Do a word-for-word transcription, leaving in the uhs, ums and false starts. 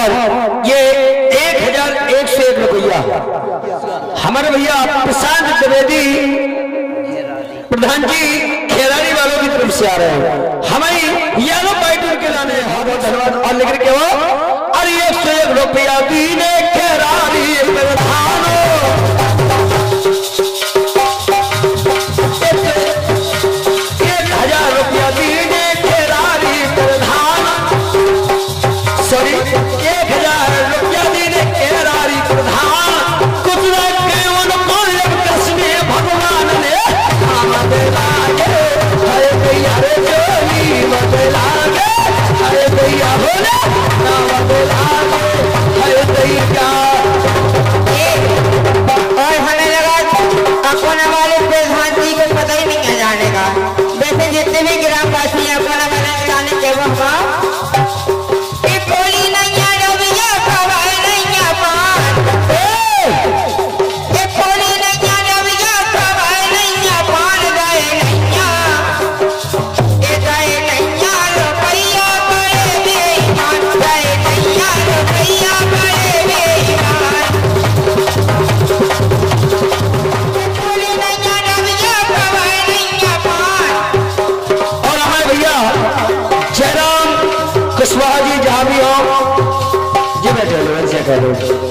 और ये एक हजार एक सौ एक रुपया हमारे भैया प्रशांत द्विवेदी प्रधान जी खेराली वालों की तरफ से आ रहे हैं, हमें येलो बाइटूर के लाने बहुत धन्यवाद। और लेकर के वो और एक सौ एक रुपया दीने खेराली प्रधान एक हजार रुपया दीने खेराली प्रधान सॉरी एक हजार रुपया दीने खेराली प्रधान कुछ केवल कृष्ण भगवान ने बदलागे हरे भैया रे जोली बदलागे हरे भैया बोले ना बदलागे हरे भैया। और हमें लगा अपन हमारे प्रधान जी को पता ही नहीं है जाने का, वैसे जितने भी ग्रामवासी हैं अपन हमारे जाने के वो कुशवाहा जी जहाँ भी हो जी बैठे लो,